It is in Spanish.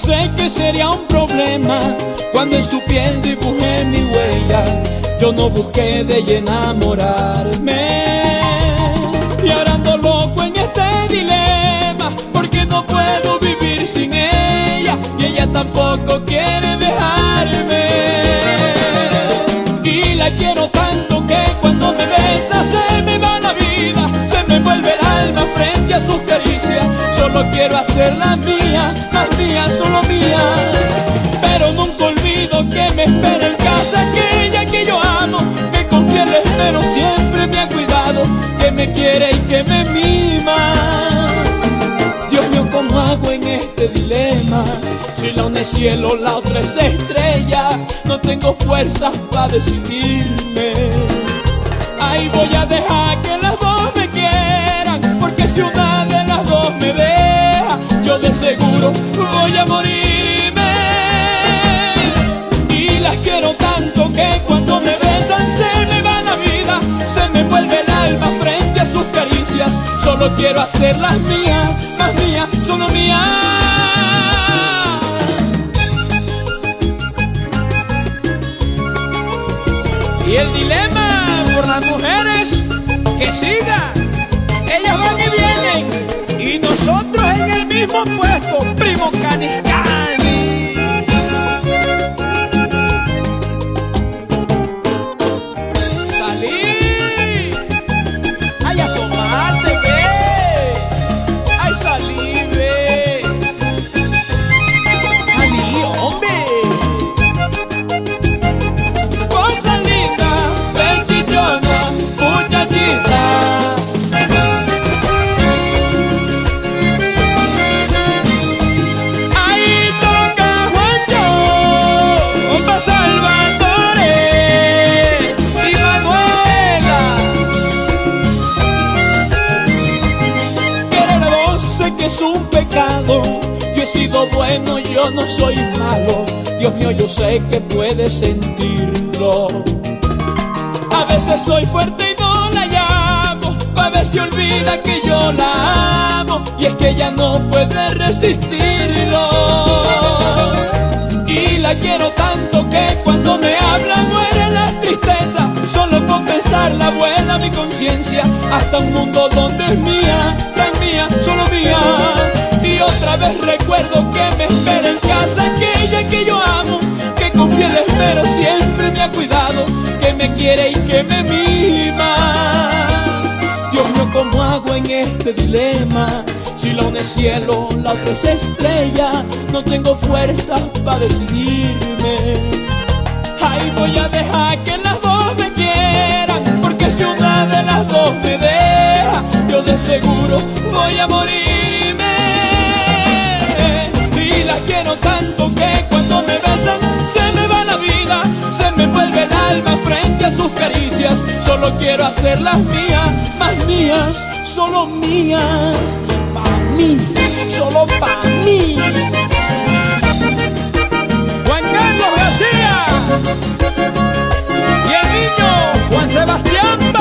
sé que sería un problema cuando en su piel dibujé mi huella. Yo no busqué de ella enamorarme, y ahora ando loco en este dilema, porque no puedo vivir sin ella y ella tampoco quiere dejarme. Y la quiero tanto que cuando me besa se me va la vida, se me vuelve el alma frente a sus caricias. Solo quiero hacerla mía, más mía, solo mía. Pero nunca olvido que me espera en casa aquella que yo amo, que con fiel esmero siempre me ha cuidado, que me quiere y que me mima. Dios mío, ¿cómo hago en este dilema? Si la una es cielo, la otra es estrella, no tengo fuerzas para decidirme. Ahí voy a dejar que las dos me quieran, porque si una de las dos me deja, yo de seguro voy a morirme. Y las quiero tanto que cuando me besan se me va la vida, se me vuelve el alma frente a sus caricias. Solo quiero hacerlas mías, más mías, solo mías. Y el dilema por las mujeres, que siga, ellas van y vienen, y nosotros en el mismo puesto, primo Caniscani. Salí, ay, asomate, ve, ay, salí, ve, salí, hombre. Cosa linda, bendichona, muchachita. Ahí toca Juancho, Omba Salvatore y Manuela. Querer a vos sé que es un pecado, yo he sido bueno, yo no soy malo. Dios mío, yo sé que puedes sentirlo. A veces soy fuerte y no la llamo, a veces se olvida que yo la amo, y es que ella no puede resistirlo. Y la quiero tanto que cuando me habla muere la tristeza, solo con pensarla vuela mi conciencia hasta un mundo donde es mía, tan mía, solo mía. Y otra vez recuerdo que me espera en casa aquella que yo amo, que con fiel esmero siempre me ha cuidado, que me quiere y que me mima. Dios mío, ¿cómo hago en este dilema? Si la una es cielo, la otra es estrella, no tengo fuerzas para decidirme. Ahí voy a dejar que las dos me quieran, porque si una de las dos me deja, yo de seguro voy a morirme. Y las quiero tanto que cuando me besan se me va la vida, se me vuelve el alma frente a sus caricias. Solo quiero hacerlas mías, más mías, solo mías, pa' mí, solo pa' mí. Juan Carlos García y el niño Juan Sebastián.